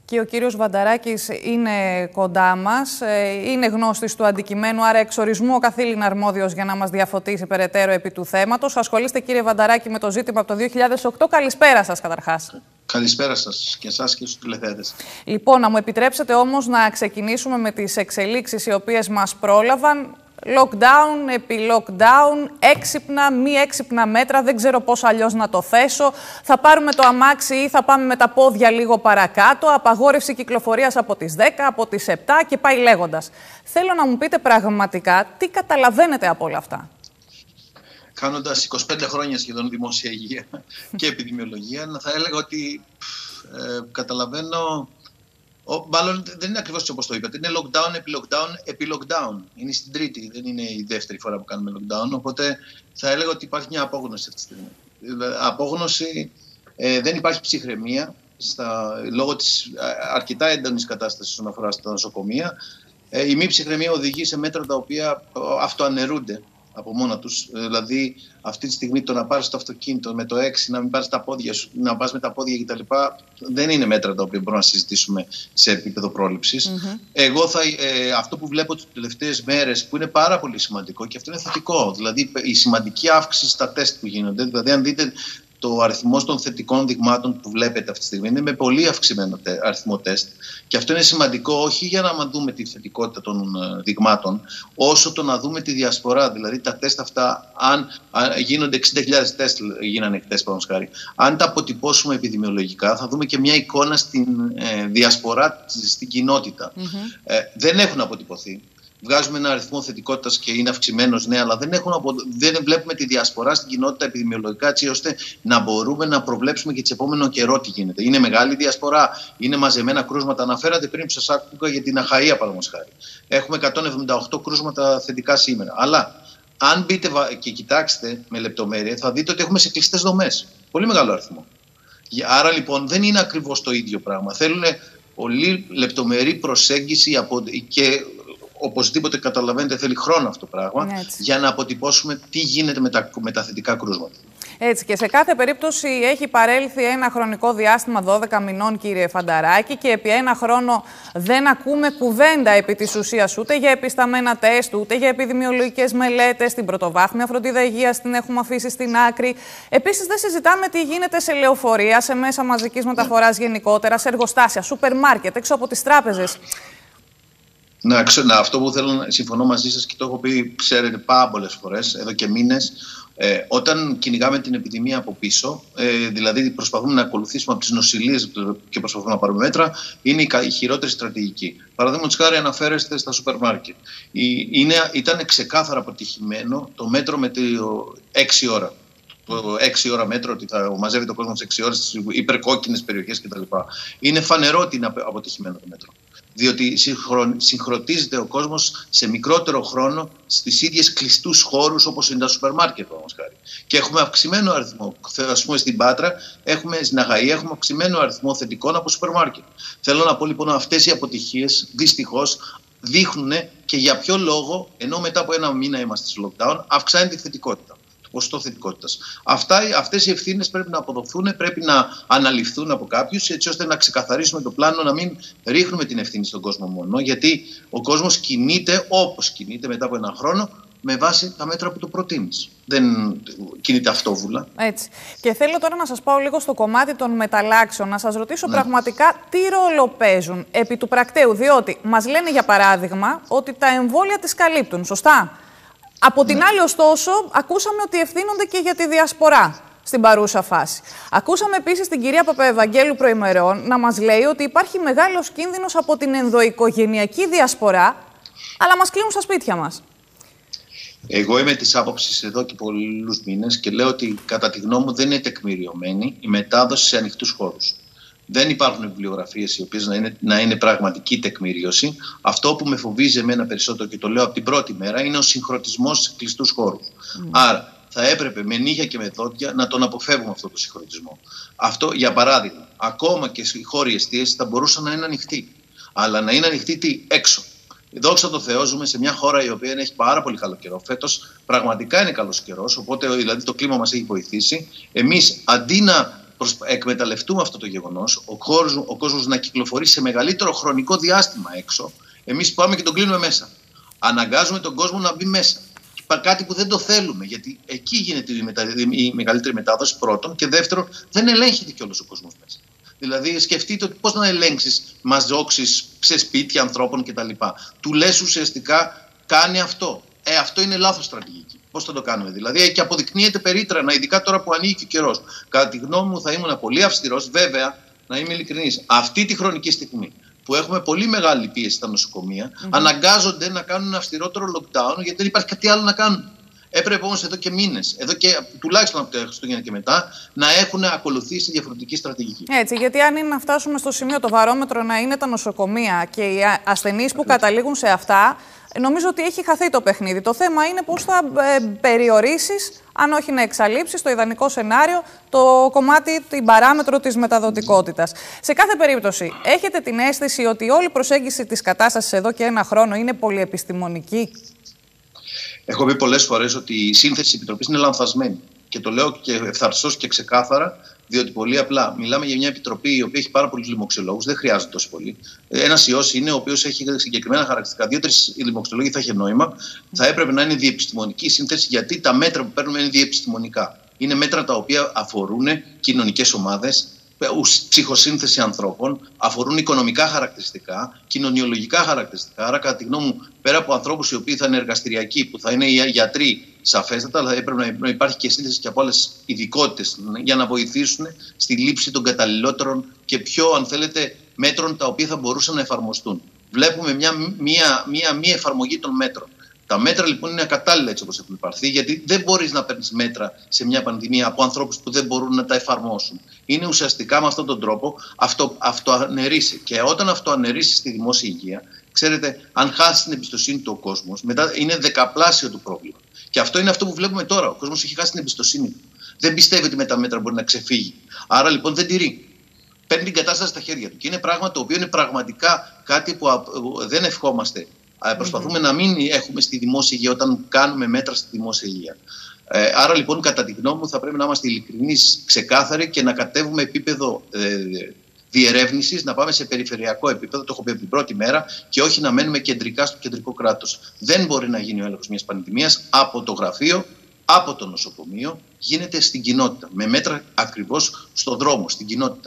Και ο κύριος Βανταράκης είναι κοντά μας, είναι γνώστης του αντικειμένου, άρα εξορισμού ο καθήλυν αρμόδιος για να μας διαφωτίσει περαιτέρω επί του θέματος. Ασχολείστε, κύριε Βανταράκη, με το ζήτημα από το 2008. Καλησπέρα σας καταρχάς. Καλησπέρα σας και εσάς και στους τηλεθεατές. Λοιπόν, να μου επιτρέψετε όμως να ξεκινήσουμε με τις εξελίξεις οι οποίες μας πρόλαβαν. Lockdown επί lockdown, έξυπνα, μη έξυπνα μέτρα, δεν ξέρω πώς αλλιώς να το θέσω. Θα πάρουμε το αμάξι ή θα πάμε με τα πόδια λίγο παρακάτω, απαγόρευση κυκλοφορίας από τις 10, από τις 7 και πάει λέγοντας. Θέλω να μου πείτε πραγματικά τι καταλαβαίνετε από όλα αυτά. Κάνοντας 25 χρόνια σχεδόν δημόσια υγεία και επιδημιολογία, θα έλεγα ότι καταλαβαίνω. Μάλλον δεν είναι ακριβώς όπως το είπατε. Είναι lockdown επί lockdown επί lockdown. Είναι στην τρίτη, δεν είναι η δεύτερη φορά που κάνουμε lockdown. Οπότε θα έλεγα ότι υπάρχει μια απόγνωση αυτή τη στιγμή. Απόγνωση, δεν υπάρχει ψυχραιμία λόγω της αρκετά έντονης κατάστασης όσον αφορά στα νοσοκομεία. Η μη ψυχραιμία οδηγεί σε μέτρα τα οποία αυτοαναιρούνται από μόνα τους. Δηλαδή, αυτή τη στιγμή το να πάρεις το αυτοκίνητο με το 6, να μην πάρεις τα πόδια σου, να πας με τα πόδια κτλ. Δεν είναι μέτρα τα οποία μπορούμε να συζητήσουμε σε επίπεδο πρόληψης. Εγώ αυτό που βλέπω τις τελευταίες μέρες, που είναι πάρα πολύ σημαντικό και αυτό είναι θετικό, δηλαδή η σημαντική αύξηση στα τεστ που γίνονται. Δηλαδή, αν δείτε το αριθμό των θετικών δειγμάτων που βλέπετε αυτή τη στιγμή, είναι με πολύ αυξημένο αριθμό τεστ. Και αυτό είναι σημαντικό όχι για να δούμε τη θετικότητα των δειγμάτων, όσο το να δούμε τη διασπορά. Δηλαδή τα τεστ αυτά, αν γίνονται 60.000 τεστ, γίνανε χτες παραδείγματος χάρη, αν τα αποτυπώσουμε επιδημιολογικά, θα δούμε και μια εικόνα στην διασπορά στην κοινότητα. Δεν έχουν αποτυπωθεί. Βγάζουμε ένα αριθμό θετικότητας και είναι αυξημένος, ναι, αλλά δεν βλέπουμε τη διασπορά στην κοινότητα επιδημιολογικά, έτσι ώστε να μπορούμε να προβλέψουμε και σε επόμενο καιρό τι γίνεται. Είναι μεγάλη διασπορά, είναι μαζεμένα κρούσματα. Αναφέρατε πριν που σας άκουγα για την Αχαΐα, παραδείγματος χάρη. Έχουμε 178 κρούσματα θετικά σήμερα. Αλλά αν μπείτε και κοιτάξετε με λεπτομέρεια, θα δείτε ότι έχουμε σε κλειστές δομές. Πολύ μεγάλο αριθμό. Άρα λοιπόν δεν είναι ακριβώς το ίδιο πράγμα. Θέλουν πολύ λεπτομερή προσέγγιση και. Οπωσδήποτε καταλαβαίνετε, θέλει χρόνο αυτό το πράγμα για να αποτυπώσουμε τι γίνεται με τα θετικά κρούσματα. Έτσι, και σε κάθε περίπτωση έχει παρέλθει ένα χρονικό διάστημα 12 μηνών, κύριε Βανταράκη, και επί ένα χρόνο δεν ακούμε κουβέντα επί της ουσίας ούτε για επισταμμένα τεστ, ούτε για επιδημιολογικές μελέτες. Την πρωτοβάθμια φροντίδα υγείας την έχουμε αφήσει στην άκρη. Επίσης, δεν συζητάμε τι γίνεται σε λεωφορεία, σε μέσα μαζικής μεταφοράς γενικότερα, σε εργοστάσια, σούπερ μάρκετ, έξω από τις τράπεζες. Αυτό που θέλω να συμφωνώ μαζί σας και το έχω πει, ξέρετε, πάρα πολλές φορές, εδώ και μήνες, όταν κυνηγάμε την επιδημία από πίσω, δηλαδή προσπαθούμε να ακολουθήσουμε από τις νοσηλίες και προσπαθούμε να πάρουμε μέτρα, είναι η χειρότερη στρατηγική. Παραδείγματος χάρη, αναφέρεστε στα σούπερ μάρκετ. Ήταν ξεκάθαρα αποτυχημένο το μέτρο με το 6 ώρα. Το 6 ώρα μέτρο, ότι θα μαζεύει το κόσμο σε 6 ώρες στις υπερκόκκινες περιοχές κτλ. Είναι φανερό ότι είναι αποτυχημένο το μέτρο. Διότι συγχρονίζεται ο κόσμος σε μικρότερο χρόνο στις ίδιες κλειστούς χώρους όπως είναι τα σούπερ μάρκετ, και έχουμε αυξημένο αριθμό. Ας πούμε στην Πάτρα, στην Αχαΐα, έχουμε αυξημένο αριθμό θετικών από σούπερ μάρκετ. Θέλω να πω λοιπόν, αυτές οι αποτυχίες δυστυχώς δείχνουν και για ποιο λόγο, ενώ μετά από ένα μήνα είμαστε στο lockdown, αυξάνεται η θετικότητα. Ποσοστό θετικότητας. Αυτές οι ευθύνες πρέπει να αποδοθούν, πρέπει να αναλυφθούν από κάποιους, έτσι ώστε να ξεκαθαρίσουμε το πλάνο, να μην ρίχνουμε την ευθύνη στον κόσμο μόνο, γιατί ο κόσμος κινείται όπως κινείται μετά από ένα χρόνο, με βάση τα μέτρα που του προτείνεις. Δεν κινείται αυτόβουλα. Έτσι. Και θέλω τώρα να σας πάω λίγο στο κομμάτι των μεταλλάξεων, να σας ρωτήσω πραγματικά τι ρόλο παίζουν επί του πρακτέου, διότι μας λένε για παράδειγμα ότι τα εμβόλια τις καλύπτουν, σωστά? Από την άλλη, ωστόσο, ακούσαμε ότι ευθύνονται και για τη διασπορά στην παρούσα φάση. Ακούσαμε επίσης την κυρία Παπαευαγγέλου προημερών να μας λέει ότι υπάρχει μεγάλος κίνδυνος από την ενδοοικογενειακή διασπορά, αλλά μας κλείνουν στα σπίτια μας. Εγώ είμαι της άποψης εδώ και πολλούς μήνες και λέω ότι κατά τη γνώμη μου δεν είναι τεκμηριωμένη η μετάδοση σε ανοιχτούς χώρους. Δεν υπάρχουν βιβλιογραφίες οι οποίες να είναι πραγματική τεκμηρίωση. Αυτό που με φοβίζει εμένα περισσότερο, και το λέω από την πρώτη μέρα, είναι ο συγχρονισμός σε κλειστούς χώρους. Άρα θα έπρεπε με νύχια και με δόντια να τον αποφεύγουμε αυτό το συγχρονισμό. Αυτό, για παράδειγμα, ακόμα και οι χώροι εστίασης θα μπορούσαν να είναι ανοιχτοί. Αλλά να είναι ανοιχτοί έξω. Δόξα τω Θεώ, ζούμε σε μια χώρα η οποία έχει πάρα πολύ καλό καιρό. Φέτος πραγματικά είναι καλός καιρός, οπότε δηλαδή το κλίμα μας έχει βοηθήσει. Εμείς αντί να εκμεταλλευτούμε αυτό το γεγονός, ο κόσμος να κυκλοφορεί σε μεγαλύτερο χρονικό διάστημα έξω, εμείς πάμε και τον κλείνουμε μέσα. Αναγκάζουμε τον κόσμο να μπει μέσα. Κάτι που δεν το θέλουμε, γιατί εκεί γίνεται η μεγαλύτερη μετάδοση πρώτον, και δεύτερον, δεν ελέγχεται κιόλας ο κόσμος μέσα. Δηλαδή, σκεφτείτε ότι πώς να ελέγξεις μαζόξεις σε σπίτια ανθρώπων κτλ. Του λες ουσιαστικά κάνει αυτό. Αυτό είναι λάθος στρατηγική. Πώς θα το κάνουμε δηλαδή? Και αποδεικνύεται περίτρανα, ειδικά τώρα που ανοίγει και ο καιρός. Κατά τη γνώμη μου, θα ήμουν πολύ αυστηρός, βέβαια, να είμαι ειλικρινής. Αυτή τη χρονική στιγμή που έχουμε πολύ μεγάλη πίεση στα νοσοκομεία, αναγκάζονται να κάνουν ένα αυστηρότερο lockdown, γιατί δεν υπάρχει κάτι άλλο να κάνουν. Έπρεπε όμως εδώ και μήνες, εδώ και τουλάχιστον από τα Χριστούγεννα και μετά, να έχουν ακολουθήσει διαφορετική στρατηγική. Έτσι, γιατί αν είναι να φτάσουμε στο σημείο το βαρόμετρο να είναι τα νοσοκομεία και οι ασθενείς που καταλήγουν σε αυτά, νομίζω ότι έχει χαθεί το παιχνίδι. Το θέμα είναι πώς θα περιορίσεις, αν όχι να εξαλείψεις, το ιδανικό σενάριο, το κομμάτι, την παράμετρο της μεταδοτικότητας. Σε κάθε περίπτωση, έχετε την αίσθηση ότι όλη η προσέγγιση της κατάστασης εδώ και ένα χρόνο είναι πολυεπιστημονική? Έχω πει πολλές φορές ότι η σύνθεση της Επιτροπής είναι λανθασμένη. Και το λέω και ευθαρσώς και ξεκάθαρα, διότι πολύ απλά μιλάμε για μια επιτροπή η οποία έχει πάρα πολλούς λοιμοξιολόγους, δεν χρειάζεται τόσο πολύ. Ένας ιός είναι ο οποίος έχει συγκεκριμένα χαρακτηριστικά. 2-3 λοιμοξιολόγοι θα είχε νόημα. Θα έπρεπε να είναι διεπιστημονική σύνθεση, γιατί τα μέτρα που παίρνουμε είναι διεπιστημονικά. Είναι μέτρα τα οποία αφορούν κοινωνικές ομάδες, ψυχοσύνθεση ανθρώπων, αφορούν οικονομικά χαρακτηριστικά, κοινωνιολογικά χαρακτηριστικά. Άρα, κατά τη γνώμη μου, πέρα από ανθρώπους οι οποίοι θα είναι εργαστηριακοί, που θα είναι γιατροί, σαφέστατα, αλλά έπρεπε να υπάρχει και σύνθεση και από άλλες ειδικότητες για να βοηθήσουν στη λήψη των καταλληλότερων και πιο, αν θέλετε, μέτρων τα οποία θα μπορούσαν να εφαρμοστούν. Βλέπουμε μια μη εφαρμογή των μέτρων. Τα μέτρα λοιπόν είναι ακατάλληλα έτσι όπως έχουν υπαρθεί, γιατί δεν μπορείς να παίρνεις μέτρα σε μια πανδημία από ανθρώπους που δεν μπορούν να τα εφαρμόσουν. Είναι ουσιαστικά με αυτόν τον τρόπο αυτοαναιρήσει. Και όταν αυτοαναιρήσει στη δημόσια υγεία, ξέρετε, αν χάσει την εμπιστοσύνη του ο κόσμος, μετά είναι δεκαπλάσιο το πρόβλημα. Και αυτό είναι αυτό που βλέπουμε τώρα. Ο κόσμος έχει χάσει την εμπιστοσύνη του. Δεν πιστεύει ότι με τα μέτρα μπορεί να ξεφύγει. Άρα λοιπόν δεν τηρεί. Παίρνει την κατάσταση στα χέρια του. Και είναι πράγμα το οποίο είναι πραγματικά κάτι που δεν ευχόμαστε. Προσπαθούμε να μην έχουμε στη δημόσια υγεία όταν κάνουμε μέτρα στη δημόσια υγεία. Άρα λοιπόν, κατά τη γνώμη μου, θα πρέπει να είμαστε ειλικρινείς, ξεκάθαροι και να κατέβουμε επίπεδο διερεύνησης, να πάμε σε περιφερειακό επίπεδο, το έχω πει από την πρώτη μέρα, και όχι να μένουμε κεντρικά στο κεντρικό κράτος. Δεν μπορεί να γίνει ο έλεγχος μιας πανδημίας από το γραφείο, από το νοσοκομείο, γίνεται στην κοινότητα. Με μέτρα ακριβώς στον δρόμο, στην κοινότητα.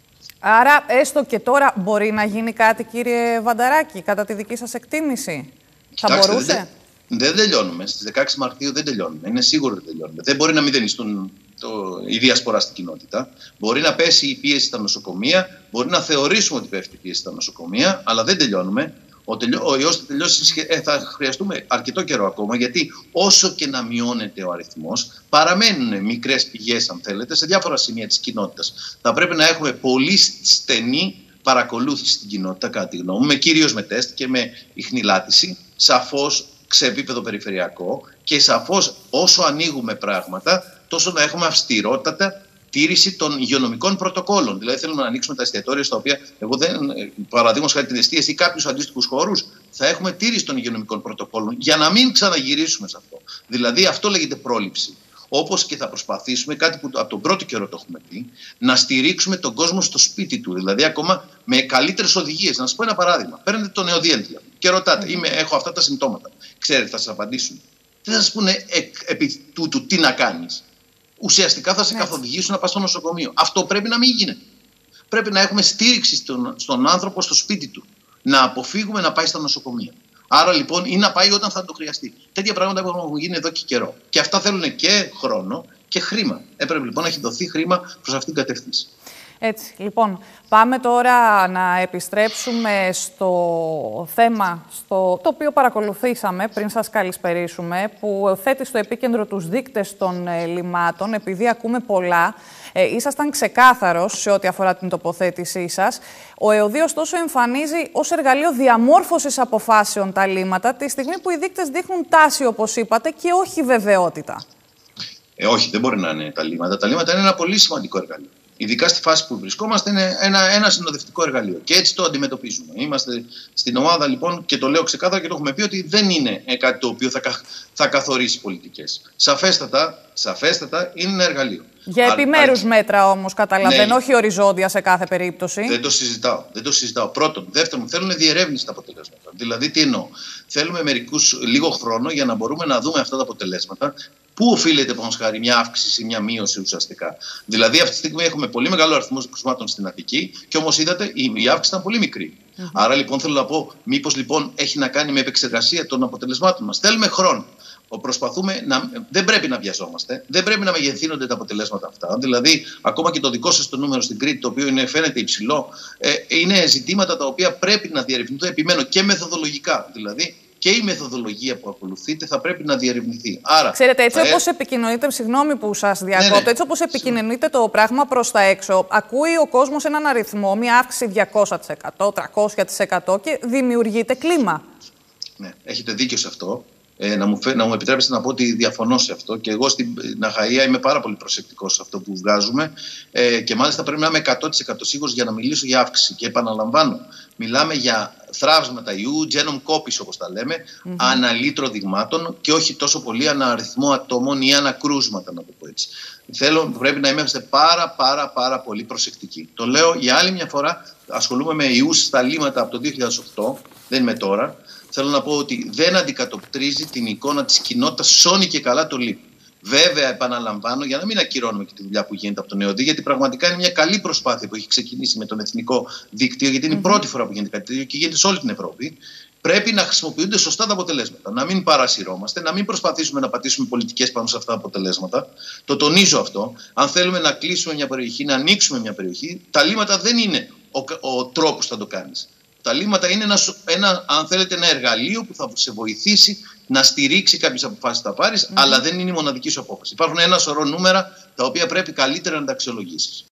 Άρα, έστω και τώρα μπορεί να γίνει κάτι, κύριε Βανταράκη, κατά τη δική σας εκτίμηση? Κοιτάξτε, θα μπορούσε? Δεν τελειώνουμε. Στις 16 Μαρτίου δεν τελειώνουμε. Είναι σίγουρο ότι τελειώνουμε. Δεν μπορεί να μηδενιστούν η διασπορά στην κοινότητα. Μπορεί να πέσει η πίεση στα νοσοκομεία, μπορεί να θεωρήσουμε ότι πέφτει η πίεση στα νοσοκομεία, αλλά δεν τελειώνουμε. Ο ιός θα τελειώσει, θα χρειαστούμε αρκετό καιρό ακόμα, γιατί όσο και να μειώνεται ο αριθμός, παραμένουν μικρές πηγές, αν θέλετε, σε διάφορα σημεία της κοινότητας. Θα πρέπει να έχουμε πολύ στενή παρακολούθηση στην κοινότητα, κατά τη γνώμη μου, κυρίως με τεστ και με ιχνηλάτηση, σαφώς σε επίπεδο περιφερειακό, και σαφώς όσο ανοίγουμε πράγματα, τόσο να έχουμε αυστηρότατα τήρηση των υγειονομικών πρωτοκόλων. Δηλαδή, θέλουμε να ανοίξουμε τα εστιατόρια στα οποία, παραδείγματος χάρη την εστίαση ή κάποιους αντίστοιχους χώρους, θα έχουμε τήρηση των υγειονομικών πρωτοκόλων για να μην ξαναγυρίσουμε σε αυτό. Δηλαδή, αυτό λέγεται πρόληψη. Όπως και θα προσπαθήσουμε, κάτι που από τον πρώτο καιρό το έχουμε πει, να στηρίξουμε τον κόσμο στο σπίτι του. Δηλαδή, ακόμα με καλύτερες οδηγίες. Να σας πω ένα παράδειγμα. Παίρνετε το νεοδιέλτιο και ρωτάτε, έχω αυτά τα συμπτώματα. Ξέρετε, θα σας απαντήσουν. Δεν θα σας πούνε επί τούτου τι να κάνεις. Ουσιαστικά θα σε καθοδηγήσουν να πας στο νοσοκομείο. Αυτό πρέπει να μην γίνεται. Πρέπει να έχουμε στήριξη στον άνθρωπο στο σπίτι του. Να αποφύγουμε να πάει στα νοσοκομεία. Άρα λοιπόν, ή να πάει όταν θα το χρειαστεί. Τέτοια πράγματα που έχουν γίνει εδώ και καιρό. Και αυτά θέλουν και χρόνο και χρήμα. Έπρεπε λοιπόν να έχει δοθεί χρήμα προς αυτήν την κατεύθυνση. Έτσι, λοιπόν, πάμε τώρα να επιστρέψουμε στο θέμα το οποίο παρακολουθήσαμε πριν σας καλησπερίσουμε, που θέτει στο επίκεντρο τους δείκτες των λιμάτων. Επειδή ακούμε πολλά, ήσασταν ξεκάθαρος σε ό,τι αφορά την τοποθέτησή σας. Ο ΕΟΔΗ, ωστόσο, εμφανίζει ως εργαλείο διαμόρφωσης αποφάσεων τα λίματα, τη στιγμή που οι δείκτες δείχνουν τάση, όπως είπατε, και όχι βεβαιότητα. Όχι, δεν μπορεί να είναι τα λίματα. Τα λίματα είναι ένα πολύ σημαντικό εργαλείο. Ειδικά στη φάση που βρισκόμαστε, είναι ένα συνοδευτικό εργαλείο. Και έτσι το αντιμετωπίζουμε. Είμαστε στην ομάδα λοιπόν, και το λέω ξεκάθαρα και το έχουμε πει, ότι δεν είναι κάτι το οποίο θα καθορίσει πολιτικές. Σαφέστατα είναι ένα εργαλείο. Για επιμέρους μέτρα όμως, καταλαβαίνω, όχι οριζόντια σε κάθε περίπτωση. Δεν το συζητάω. Πρώτον. Δεύτερον, θέλουν διερεύνηση τα αποτελέσματα. Δηλαδή, τι εννοώ. Θέλουμε λίγο χρόνο για να μπορούμε να δούμε αυτά τα αποτελέσματα. Πού οφείλεται, πάνω χάρη, μια αύξηση ή μια μείωση ουσιαστικά. Δηλαδή, αυτή τη στιγμή έχουμε πολύ μεγάλο αριθμό κρουσμάτων στην Αττική και όμως είδατε η αύξηση ήταν πολύ μικρή. Άρα λοιπόν θέλω να πω, μήπως λοιπόν έχει να κάνει με επεξεργασία των αποτελεσμάτων μας. Θέλουμε χρόνο. Δεν πρέπει να βιαζόμαστε, δεν πρέπει να μεγεθύνονται τα αποτελέσματα αυτά. Δηλαδή, ακόμα και το δικό σας το νούμερο στην Κρήτη, το οποίο φαίνεται υψηλό, είναι ζητήματα τα οποία πρέπει να διερευνηθούν. Επιμένω και μεθοδολογικά. Δηλαδή, και η μεθοδολογία που ακολουθείτε θα πρέπει να διερευνηθεί. Άρα, ξέρετε, έτσι όπως επικοινωνείτε, συγγνώμη που σας διακόπτω, έτσι όπως επικοινωνείτε το πράγμα προς τα έξω, ακούει ο κόσμος έναν αριθμό, μια αύξηση 200%, 300% και δημιουργείται κλίμα. Ναι, έχετε δίκιο σε αυτό. Να μου επιτρέψετε να πω ότι διαφωνώ σε αυτό και εγώ στην Αχαΐα είμαι πάρα πολύ προσεκτικός σε αυτό που βγάζουμε και μάλιστα πρέπει να είμαι 100% σίγουρος για να μιλήσω για αύξηση. Και επαναλαμβάνω, μιλάμε για θράψματα ιού, genome copies όπως τα λέμε, ανά λίτρο δειγμάτων και όχι τόσο πολύ ανά αριθμό ατόμων ή ανά κρούσματα, να το πω έτσι. Πρέπει να είμαστε πάρα πολύ προσεκτικοί. Το λέω για άλλη μια φορά, ασχολούμαι με ιούς στα λίμματα από το 2008, δεν είμαι τώρα. Θέλω να πω ότι δεν αντικατοπτρίζει την εικόνα της κοινότητας σώνει και καλά το ΛΥΠ. Βέβαια, επαναλαμβάνω, για να μην ακυρώνουμε και τη δουλειά που γίνεται από τον ΕΟΔΗ, γιατί πραγματικά είναι μια καλή προσπάθεια που έχει ξεκινήσει με τον Εθνικό Δίκτυο, γιατί είναι η πρώτη φορά που γίνεται κάτι τέτοιο και γίνεται σε όλη την Ευρώπη. Πρέπει να χρησιμοποιούνται σωστά τα αποτελέσματα. Να μην παρασυρώμαστε, να μην προσπαθήσουμε να πατήσουμε πολιτικές πάνω σε αυτά τα αποτελέσματα. Το τονίζω αυτό. Αν θέλουμε να κλείσουμε μια περιοχή, να ανοίξουμε μια περιοχή, τα λύματα δεν είναι ο τρόπος που θα το κάνεις. Τα λύματα είναι αν θέλετε, ένα εργαλείο που θα σε βοηθήσει να στηρίξει κάποιες αποφάσεις που θα πάρεις, αλλά δεν είναι η μοναδική σου απόφαση. Υπάρχουν ένα σωρό νούμερα τα οποία πρέπει καλύτερα να τα αξιολογήσεις.